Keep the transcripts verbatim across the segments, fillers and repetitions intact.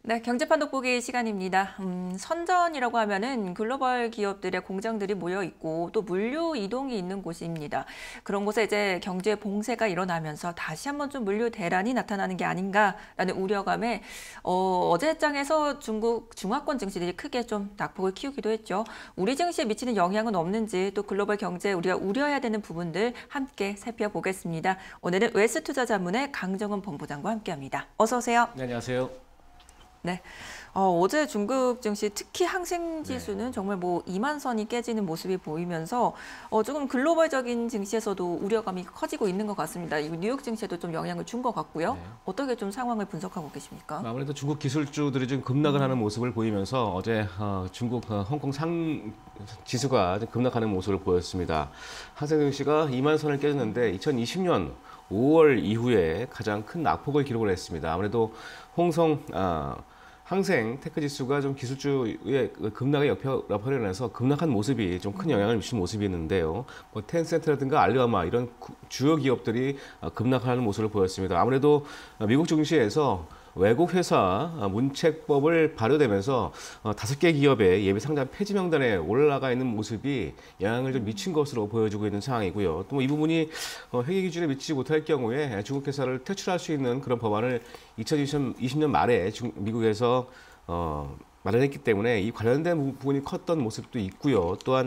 네, 경제판 돋보기 시간입니다. 음, 선전이라고 하면은 글로벌 기업들의 공장들이 모여 있고 또 물류 이동이 있는 곳입니다. 그런 곳에 이제 경제 봉쇄가 일어나면서 다시 한번 좀 물류 대란이 나타나는 게 아닌가라는 우려감에 어, 어제장에서 중국 중화권 증시들이 크게 좀 낙폭을 키우기도 했죠. 우리 증시에 미치는 영향은 없는지 또 글로벌 경제에 우리가 우려해야 되는 부분들 함께 살펴보겠습니다. 오늘은 웨스투자자문의 강정은 본부장과 함께합니다. 어서 오세요. 네, 안녕하세요. 네. 어, 어제 중국 증시 특히 항생 지수는 네. 정말 뭐 이만 선이 깨지는 모습이 보이면서 어, 조금 글로벌적인 증시에서도 우려감이 커지고 있는 것 같습니다. 이거 뉴욕 증시에도 좀 영향을 준 것 같고요. 네. 어떻게 좀 상황을 분석하고 계십니까? 아무래도 중국 기술주들이 좀 급락을 하는 모습을 보이면서 어제 어, 중국 어, 홍콩 상 지수가 좀 급락하는 모습을 보였습니다. 항생 증시가 이만 선을 깨졌는데 이천이십 년 오월 이후에 가장 큰 낙폭을 기록을 했습니다. 아무래도 홍성 아, 항생 테크 지수가 좀 기술주의 급락에 역할을 급락한 모습이 좀 큰 영향을 미친 모습이었는데요. 뭐 텐센트라든가 알리바바 이런 주요 기업들이 급락하는 모습을 보였습니다. 아무래도 미국 증시에서 외국 회사 문책법을 발효되면서 다섯 개 기업의 예비 상장 폐지 명단에 올라가 있는 모습이 영향을 좀 미친 것으로 보여지고 있는 상황이고요. 또 이 부분이 회계 기준에 미치지 못할 경우에 중국 회사를 퇴출할 수 있는 그런 법안을 이천이십 년 말에 미국에서 어, 마련했기 때문에 이 관련된 부분이 컸던 모습도 있고요. 또한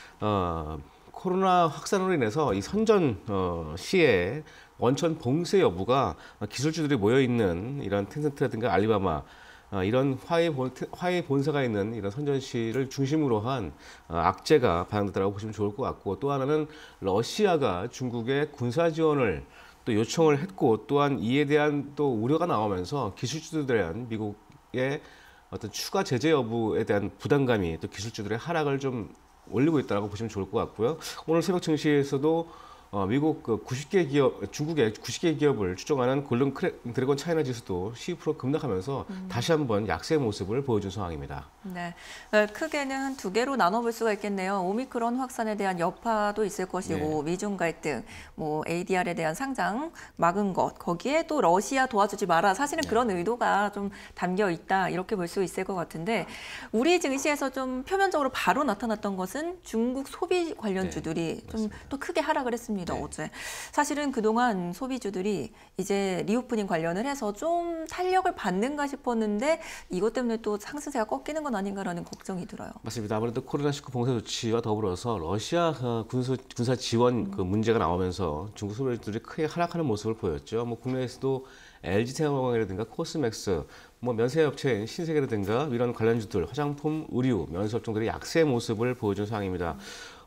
어, 코로나 확산으로 인해서 이 선전 어, 시에 원천 봉쇄 여부가 기술주들이 모여 있는 이런 텐센트라든가 알리바바 어, 이런 화해, 본, 화해 본사가 있는 이런 선전시를 중심으로 한 어, 악재가 반영됐다고 보시면 좋을 것 같고, 또 하나는 러시아가 중국의 군사 지원을 또 요청을 했고, 또한 이에 대한 또 우려가 나오면서 기술주들에 대한 미국의 어떤 추가 제재 여부에 대한 부담감이 또 기술주들의 하락을 좀 올리고 있다고 보시면 좋을 것 같고요. 오늘 새벽 증시에서도 어, 미국 그 구십 개 기업, 중국의 구십 개 기업을 추종하는 골든 드래곤 차이나 지수도 십이 퍼센트 급락하면서 음. 다시 한번 약세 모습을 보여준 상황입니다. 네, 크게는 한 두 개로 나눠볼 수가 있겠네요. 오미크론 확산에 대한 여파도 있을 것이고, 네. 미중 갈등, 뭐 에이디알에 대한 상장 막은 것, 거기에 또 러시아 도와주지 마라. 사실은 네. 그런 의도가 좀 담겨 있다 이렇게 볼 수 있을 것 같은데, 우리 증시에서 좀 표면적으로 바로 나타났던 것은 중국 소비 관련주들이 네, 좀 또 크게 하락을 했습니다. 네. 어제 사실은 그동안 소비주들이 이제 리오프닝 관련을 해서 좀 탄력을 받는가 싶었는데 이것 때문에 또 상승세가 꺾이는 건 아닌가라는 걱정이 들어요. 맞습니다. 아무래도 코로나십구 봉쇄 조치와 더불어서 러시아 군사, 군사 지원 그 문제가 나오면서 중국 소비주들이 크게 하락하는 모습을 보였죠. 뭐 국내에서도 엘지생활건강이라든가 코스맥스, 뭐 면세업체인 신세계라든가 이런 관련주들, 화장품, 의류, 면세업종들이 약세의 모습을 보여준 상황입니다.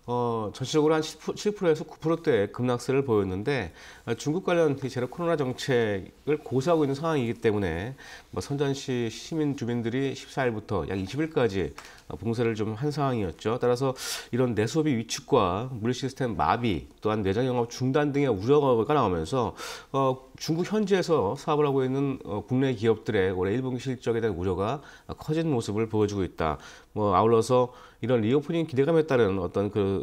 어, 전체적으로 한 칠 퍼센트에서 구 퍼센트대의 급락세를 보였는데 중국 관련 제로 코로나 정책을 고수하고 있는 상황이기 때문에 뭐 선전시 시민 주민들이 십사 일부터 약 이십 일까지 봉쇄를 좀 한 상황이었죠. 따라서 이런 내수업의 위축과 물류 시스템 마비, 또한 내장 영업 중단 등의 우려가 나오면서 어, 중국 현지에서 사업을 하고 있는 어, 국내 기업들의 올해 일 분기 실적에 대한 우려가 커진 모습을 보여주고 있다. 뭐 아울러서 이런 리오프닝 기대감에 따른 어떤 그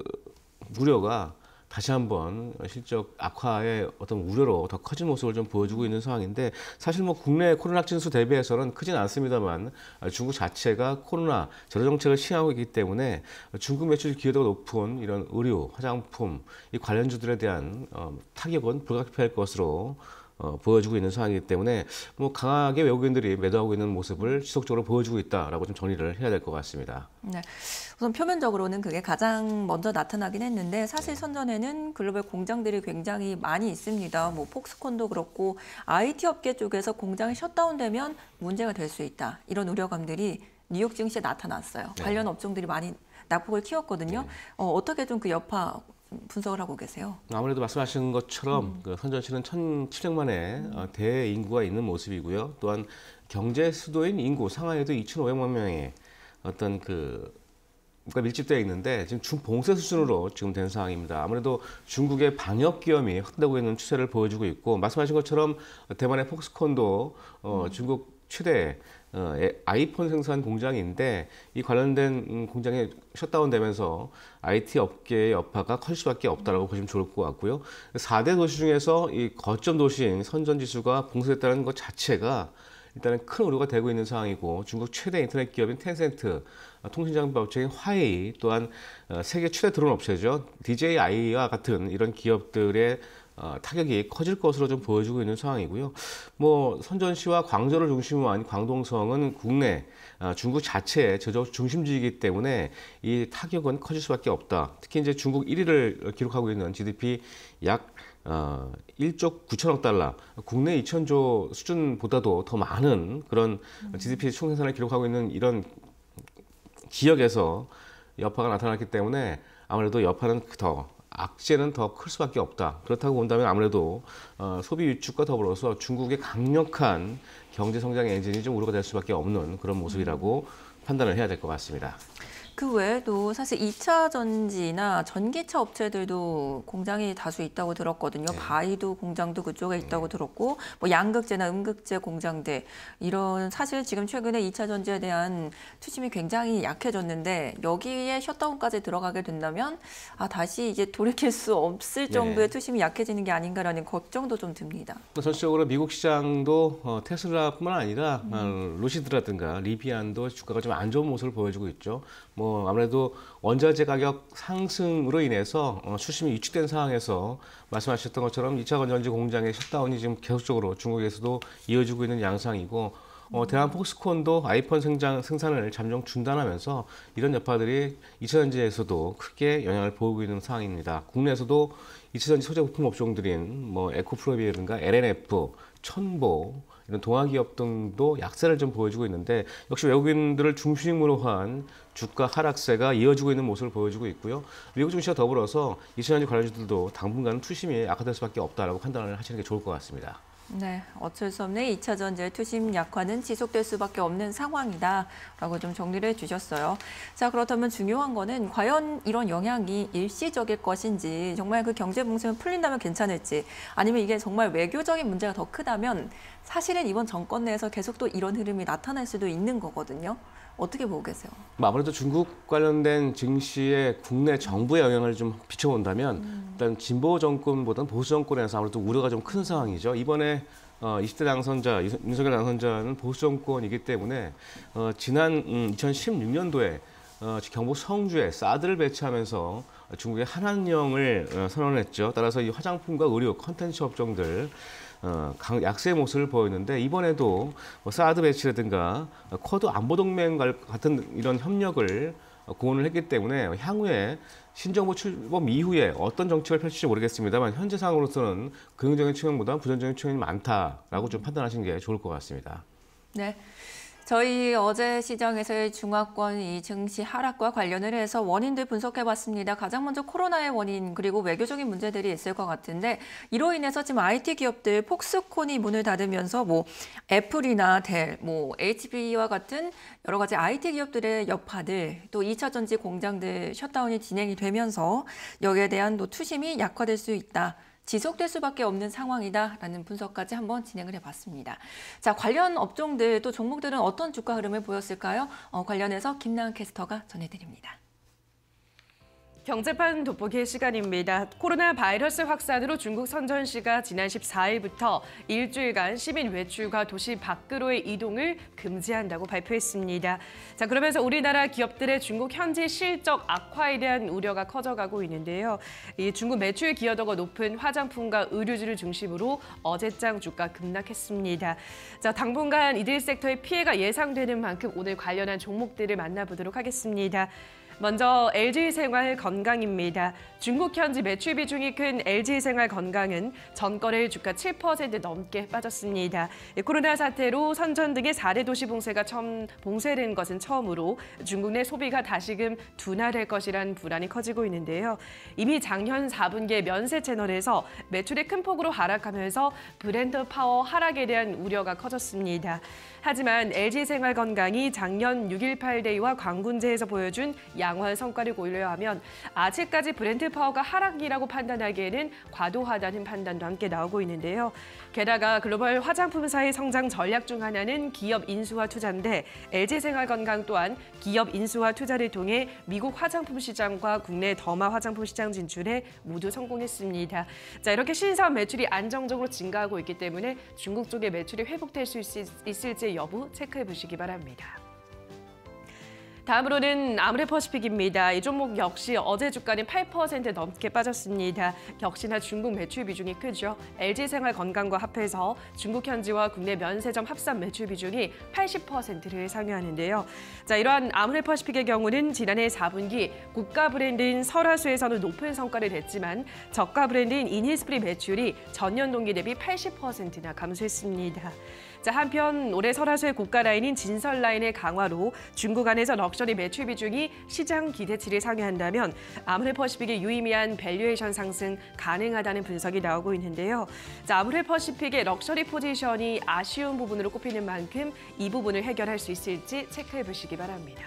우려가 다시 한번 실적 악화의 어떤 우려로 더 커진 모습을 좀 보여주고 있는 상황인데, 사실 뭐 국내 코로나 확진수 대비해서는 크진 않습니다만 중국 자체가 코로나 제로 정책을 시행하고 있기 때문에 중국 매출 기여도가 높은 이런 의류, 화장품 이 관련주들에 대한 어, 타격은 불가피할 것으로 어, 보여주고 있는 상황이기 때문에 뭐 강하게 외국인들이 매도하고 있는 모습을 지속적으로 보여주고 있다라고 좀 정리를 해야 될 것 같습니다. 네, 우선 표면적으로는 그게 가장 먼저 나타나긴 했는데 사실 선전에는 글로벌 공장들이 굉장히 많이 있습니다. 뭐 폭스콘도 그렇고 아이티 업계 쪽에서 공장이 셧다운되면 문제가 될 수 있다. 이런 우려감들이 뉴욕 증시에 나타났어요. 네. 관련 업종들이 많이 낙폭을 키웠거든요. 네. 어, 어떻게 좀 그 여파 분석을 하고 계세요? 아무래도 말씀하신 것처럼 음. 그 선전시는 천칠백만의 음. 대인구가 있는 모습이고요. 또한 경제 수도인 인구 상하이도 이천오백만 명의 어떤 그 밀집되어 있는데 지금 중봉쇄 수준으로 지금 된 상황입니다. 아무래도 중국의 방역 기염이 확대되고 있는 추세를 보여주고 있고, 말씀하신 것처럼 대만의 폭스콘도 어, 음. 중국 최대 어, 아이폰 생산 공장인데 이 관련된 공장이 셧다운되면서 아이티 업계의 여파가 커질 수밖에 없다라고 보시면 좋을 것 같고요. 사 대 도시 중에서 이 거점 도시인 선전지수가 봉쇄됐다는 것 자체가 일단은 큰 우려가 되고 있는 상황이고 중국 최대 인터넷 기업인 텐센트, 통신장비 업체인 화웨이 또한 세계 최대 드론 업체죠. 디제이아이와 같은 이런 기업들의 어, 타격이 커질 것으로 좀 보여지고 있는 상황이고요. 뭐 선전시와 광저를 중심으로 한 광동성은 국내 어, 중국 자체의 제조업 중심지이기 때문에 이 타격은 커질 수밖에 없다. 특히 이제 중국 일 위를 기록하고 있는 지디피 약 어, 일조 구천억 달러, 국내 이천조 수준보다도 더 많은 그런 지디피 총생산을 기록하고 있는 이런 지역에서 여파가 나타났기 때문에 아무래도 여파는 더 악재는 더 클 수밖에 없다. 그렇다고 본다면 아무래도 어, 소비 위축과 더불어서 중국의 강력한 경제 성장 엔진이 좀 우려가 될 수밖에 없는 그런 모습이라고 판단을 해야 될 것 같습니다. 그 외에도 사실 이 차 전지나 전기차 업체들도 공장이 다수 있다고 들었거든요. 네. 바이두 공장도 그쪽에 있다고 들었고, 뭐 양극재나 음극재 공장들 이런 사실 지금 최근에 이 차 전지에 대한 투심이 굉장히 약해졌는데 여기에 셧다운까지 들어가게 된다면 아 다시 이제 돌이킬 수 없을 정도의 네. 투심이 약해지는 게 아닌가라는 걱정도 좀 듭니다. 전체적으로 미국 시장도 어, 테슬라뿐만 아니라 음. 어, 로시드라든가 리비안도 주가가 좀 안 좋은 모습을 보여주고 있죠. 뭐 아무래도 원자재 가격 상승으로 인해서 어, 수심이 위축된 상황에서 말씀하셨던 것처럼 이 차 건전지 공장의 셧다운이 지금 계속적으로 중국에서도 이어지고 있는 양상이고 어, 대한 폭스콘도 아이폰 생장, 생산을 잠정 중단하면서 이런 여파들이 이 차 전지에서도 크게 영향을 보이고 있는 상황입니다. 국내에서도 이 차 전지 소재 부품 업종들인 뭐 에코프로비라든가 엘엔에프, 천보 이런 동아기업 등도 약세를 좀 보여주고 있는데 역시 외국인들을 중심으로 한 주가 하락세가 이어지고 있는 모습을 보여주고 있고요. 미국 증시와 더불어서 이 차 전지 관련주들도 당분간은 투심이 악화될 수밖에 없다라고 판단을 하시는 게 좋을 것 같습니다. 네, 어쩔 수 없는 이 차 전지의 투심 약화는 지속될 수밖에 없는 상황이다라고 좀 정리를 해주셨어요. 자, 그렇다면 중요한 거는 과연 이런 영향이 일시적일 것인지 정말 그 경제 봉쇄는 풀린다면 괜찮을지 아니면 이게 정말 외교적인 문제가 더 크다면 사실은 이번 정권 내에서 계속 또 이런 흐름이 나타날 수도 있는 거거든요. 어떻게 보고 계세요? 아무래도 중국 관련된 증시에 국내 정부의 영향을 좀 비춰본다면 음. 일단 진보 정권보다는 보수 정권에서 아무래도 우려가 좀 큰 상황이죠. 이번에 어, 이십 대 당선자, 윤석열 당선자는 보수 정권이기 때문에 어, 지난 음, 이천십육 년도에 어, 경북 성주에 사드를 배치하면서 중국의 한한령을 어, 선언했죠. 따라서 이 화장품과 의류, 컨텐츠 업종들 어, 강, 약세의 모습을 보였는데 이번에도 뭐 사드 배치라든가 쿼드 안보동맹 같은 이런 협력을 고언을 했기 때문에 향후에 신정부 출범 이후에 어떤 정책을 펼칠지 모르겠습니다만 현재 상황으로서는 긍정적인 측면보다 부정적인 측면이 많다라고 좀 판단하시는 게 좋을 것 같습니다. 네. 저희 어제 시장에서의 중화권 이 증시 하락과 관련을 해서 원인들 분석해봤습니다. 가장 먼저 코로나의 원인 그리고 외교적인 문제들이 있을 것 같은데 이로 인해서 지금 아이티 기업들 폭스콘이 문을 닫으면서 뭐 애플이나 델, 뭐 에이치피와 같은 여러 가지 아이티 기업들의 여파들 또 이 차 전지 공장들 셧다운이 진행이 되면서 여기에 대한 또 투심이 약화될 수 있다. 지속될 수밖에 없는 상황이다라는 분석까지 한번 진행을 해봤습니다. 자, 관련 업종들 또 종목들은 어떤 주가 흐름을 보였을까요? 어, 관련해서 김나은 캐스터가 전해드립니다. 경제판 돋보기의 시간입니다. 코로나 바이러스 확산으로 중국 선전시가 지난 십사 일부터 일주일간 시민 외출과 도시 밖으로의 이동을 금지한다고 발표했습니다. 자, 그러면서 우리나라 기업들의 중국 현지 실적 악화에 대한 우려가 커져가고 있는데요. 이 중국 매출 기여도가 높은 화장품과 의류주를 중심으로 어제장 주가 급락했습니다. 자, 당분간 이들 섹터의 피해가 예상되는 만큼 오늘 관련한 종목들을 만나보도록 하겠습니다. 먼저 엘지생활건강입니다. 중국 현지 매출 비중이 큰 엘지생활건강은 전거래일 주가 칠 퍼센트 넘게 빠졌습니다. 코로나 사태로 선전 등의 사 대 도시 봉쇄가 처음 봉쇄된 것은 처음으로 중국 내 소비가 다시금 둔화될 것이란 불안이 커지고 있는데요. 이미 작년 사 분기에 면세 채널에서 매출이 큰 폭으로 하락하면서 브랜드 파워 하락에 대한 우려가 커졌습니다. 하지만 엘지생활건강이 작년 육일팔 데이와 광군제에서 보여준 양호한 성과를 고려하면 아직까지 브랜드 파워가 하락이라고 판단하기에는 과도하다는 판단도 함께 나오고 있는데요. 게다가 글로벌 화장품사의 성장 전략 중 하나는 기업 인수와 투자인데 엘지생활건강 또한 기업 인수와 투자를 통해 미국 화장품 시장과 국내 더마 화장품 시장 진출에 모두 성공했습니다. 자, 이렇게 신사업 매출이 안정적으로 증가하고 있기 때문에 중국 쪽의 매출이 회복될 수 있, 있을지 여부 체크해 보시기 바랍니다. 다음으로는 아모레퍼시픽입니다. 이 종목 역시 어제 주가는 팔 퍼센트 넘게 빠졌습니다. 역시나 중국 매출 비중이 크죠. 엘지생활건강과 합해서 중국 현지와 국내 면세점 합산 매출 비중이 팔십 퍼센트를 상회하는데요. 자, 이러한 아모레퍼시픽의 경우는 지난해 사 분기 고가 브랜드인 설화수에서는 높은 성과를 냈지만 저가 브랜드인 이니스프리 매출이 전년 동기 대비 팔십 퍼센트나 감소했습니다. 자, 한편 올해 설화수의 고가 라인인 진설 라인의 강화로 중국 안에서 럭셔리 매출 비중이 시장 기대치를 상회한다면 아모레퍼시픽의 유의미한 밸류에이션 상승 가능하다는 분석이 나오고 있는데요. 자, 아모레퍼시픽의 럭셔리 포지션이 아쉬운 부분으로 꼽히는 만큼 이 부분을 해결할 수 있을지 체크해 보시기 바랍니다.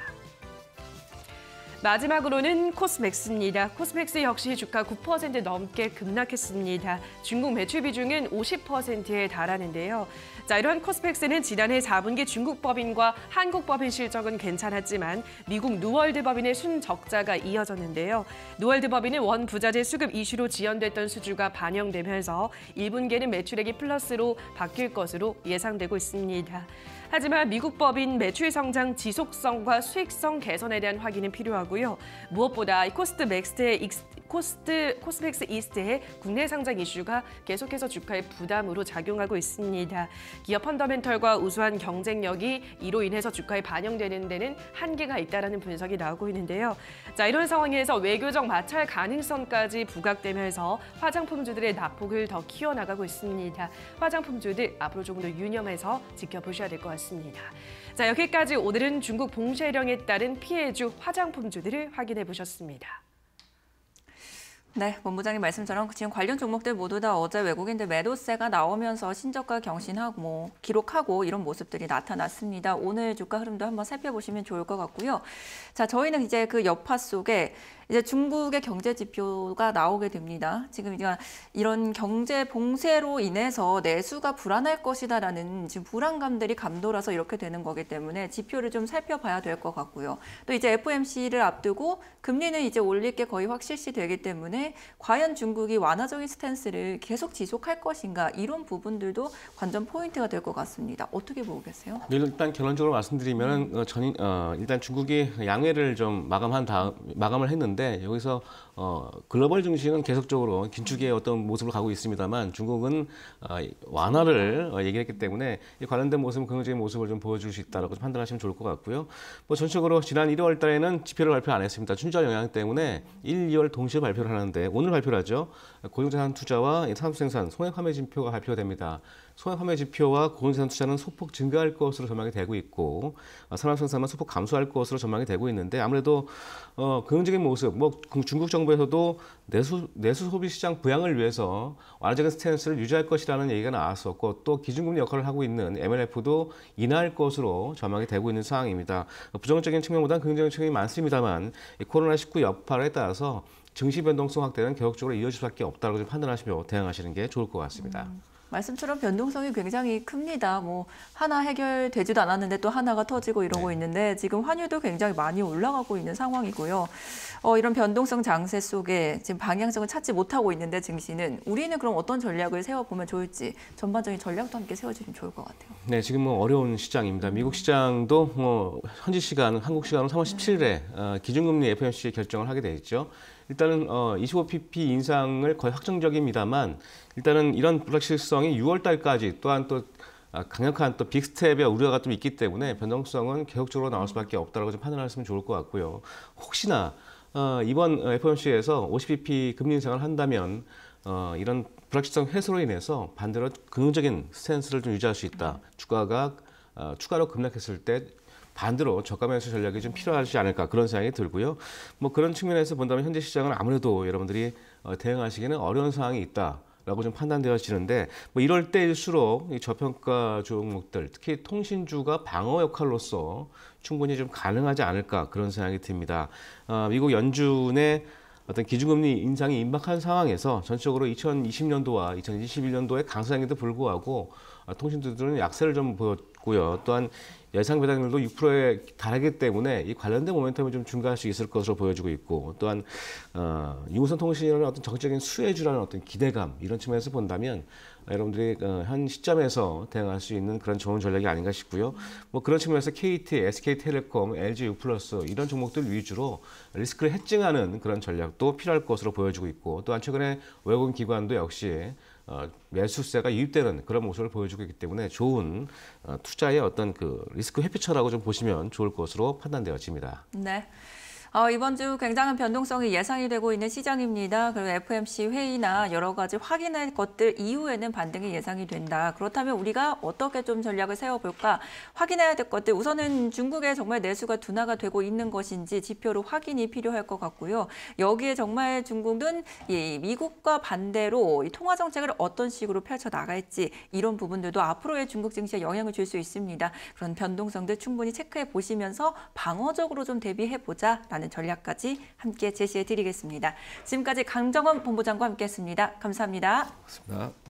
마지막으로는 코스맥스입니다. 코스맥스 역시 주가 구 퍼센트 넘게 급락했습니다. 중국 매출 비중은 오십 퍼센트에 달하는데요. 자, 이러한 코스맥스는 지난해 사 분기 중국 법인과 한국 법인 실적은 괜찮았지만 미국 누월드 법인의 순적자가 이어졌는데요. 누월드 법인은 원 부자재 수급 이슈로 지연됐던 수주가 반영되면서 일 분기에는 매출액이 플러스로 바뀔 것으로 예상되고 있습니다. 하지만 미국 법인 매출 성장 지속성과 수익성 개선에 대한 확인은 필요하고요. 무엇보다 코스트 맥스의 코스트 코스맥스 이스트의 국내 상장 이슈가 계속해서 주가에 부담으로 작용하고 있습니다. 기업 펀더멘털과 우수한 경쟁력이 이로 인해서 주가에 반영되는 데는 한계가 있다라는 분석이 나오고 있는데요. 자, 이런 상황에서 외교적 마찰 가능성까지 부각되면서 화장품주들의 낙폭을 더 키워나가고 있습니다. 화장품주들 앞으로 조금 더 유념해서 지켜보셔야 될 것 같습니다. 습니다. 자, 여기까지 오늘은 중국 봉쇄령에 따른 피해주 화장품주들을 확인해 보셨습니다. 네, 본부장님 말씀처럼 지금 관련 종목들 모두 다 어제 외국인들 매도세가 나오면서 신저가 경신하고 뭐 기록하고 이런 모습들이 나타났습니다. 오늘 주가 흐름도 한번 살펴보시면 좋을 것 같고요. 자, 저희는 이제 그 여파 속에 이제 중국의 경제 지표가 나오게 됩니다. 지금 이런 경제 봉쇄로 인해서 내수가 불안할 것이다라는 지금 불안감들이 감돌아서 이렇게 되는 거기 때문에 지표를 좀 살펴봐야 될 것 같고요. 또 이제 에프오엠씨를 앞두고 금리는 이제 올릴 게 거의 확실시 되기 때문에 과연 중국이 완화적인 스탠스를 계속 지속할 것인가 이런 부분들도 관전 포인트가 될 것 같습니다. 어떻게 보고 계세요? 일단 결론적으로 말씀드리면 음. 전, 어, 일단 중국이 양회를 좀 마감한 다음 마감을 했는데. 여기서 어, 글로벌 증시는 계속적으로 긴축의 어떤 모습을 가고 있습니다만 중국은 어, 완화를 어, 얘기했기 때문에 이 관련된 모습은 긍정적인 모습을 좀 보여줄 수 있다고 판단하시면 좋을 것 같고요. 뭐 전적으로 지난 일월 달에는 지표를 발표 안 했습니다. 춘절 영향 때문에 일, 이월 동시에 발표를 하는데 오늘 발표를 하죠. 고용자산 투자와 산업생산, 소액판매 지표가 발표됩니다. 소액판매 지표와 고용자산 투자는 소폭 증가할 것으로 전망이 되고 있고 산업생산만 소폭 감소할 것으로 전망이 되고 있는데 아무래도 어, 긍정적인 모습, 뭐 중국 정부에서도 내수, 내수 소비 시장 부양을 위해서 완화적인 스탠스를 유지할 것이라는 얘기가 나왔었고 또 기준금리 역할을 하고 있는 엠엘에프도 인하할 것으로 전망이 되고 있는 상황입니다. 부정적인 측면보다는 긍정적인 측면이 많습니다만 코로나 십구 여파에 따라서 증시 변동성 확대는 계속적으로 이어질 수밖에 없다고 판단하시며 대응하시는 게 좋을 것 같습니다. 음. 말씀처럼 변동성이 굉장히 큽니다. 뭐 하나 해결되지도 않았는데 또 하나가 터지고 이러고 네. 있는데 지금 환율도 굉장히 많이 올라가고 있는 상황이고요. 어, 이런 변동성 장세 속에 지금 방향성을 찾지 못하고 있는데 증시는 우리는 그럼 어떤 전략을 세워보면 좋을지 전반적인 전략도 함께 세워주시면 좋을 것 같아요. 네, 지금 뭐 어려운 시장입니다. 미국 시장도 뭐 현지 시간, 한국 시간으로 삼월 십칠일에 어, 기준금리 에프오엠씨 결정을 하게 돼 있죠. 일단은 어, 이십오 피피 인상을 거의 확정적입니다만 일단은 이런 불확실성이 유월 달까지 또한 또 강력한 또 빅스텝의 우려가 좀 있기 때문에 변동성은 계속적으로 나올 수밖에 없다고 좀 판단하시면 좋을 것 같고요. 혹시나 어, 이번 에프오엠씨에서 오십 피피 금리 인상을 한다면 어, 이런 불확실성 해소로 인해서 반대로 긍정적인 스탠스를 좀 유지할 수 있다. 주가가 어, 추가로 급락했을 때 반대로 저가 매수 전략이 좀 필요하지 않을까 그런 생각이 들고요. 뭐 그런 측면에서 본다면 현재 시장은 아무래도 여러분들이 대응하시기는 어려운 상황이 있다라고 라고 좀 판단되어지는데 뭐 이럴 때일수록 이 저평가 종목들 특히 통신주가 방어 역할로서 충분히 좀 가능하지 않을까 그런 생각이 듭니다. 아, 미국 연준의 어떤 기준금리 인상이 임박한 상황에서 전적으로 이천이십 년도와 이천이십일 년도의 강세장에도 불구하고 아, 통신주들은 약세를 좀 보였고요. 또한 예상 배당률도 육 퍼센트에 달하기 때문에 이 관련된 모멘텀이 좀 증가할 수 있을 것으로 보여지고 있고 또한 어, 유무선 통신이라는 어떤 정책적인 수혜주라는 어떤 기대감 이런 측면에서 본다면 여러분들이 어, 현 시점에서 대응할 수 있는 그런 좋은 전략이 아닌가 싶고요. 뭐 그런 측면에서 케이티, 에스케이텔레콤, 엘지유플러스 이런 종목들 위주로 리스크를 헤징하는 그런 전략도 필요할 것으로 보여지고 있고 또한 최근에 외국인 기관도 역시 어, 매수세가 유입되는 그런 모습을 보여주고 있기 때문에 좋은 어, 투자의 어떤 그 리스크 회피처라고 좀 보시면 좋을 것으로 판단되어집니다. 네. 어, 이번 주 굉장한 변동성이 예상이 되고 있는 시장입니다. 그리고 에프오엠씨 회의나 여러 가지 확인할 것들 이후에는 반등이 예상이 된다. 그렇다면 우리가 어떻게 좀 전략을 세워볼까? 확인해야 될 것들 우선은 중국에 정말 내수가 둔화가 되고 있는 것인지 지표로 확인이 필요할 것 같고요. 여기에 정말 중국은 이 미국과 반대로 이 통화 정책을 어떤 식으로 펼쳐 나갈지 이런 부분들도 앞으로의 중국 증시에 영향을 줄 수 있습니다. 그런 변동성들 충분히 체크해 보시면서 방어적으로 좀 대비해 보자. 라는 전략까지 함께 제시해 드리겠습니다. 지금까지 강정원 본부장과 함께했습니다. 감사합니다. 고맙습니다.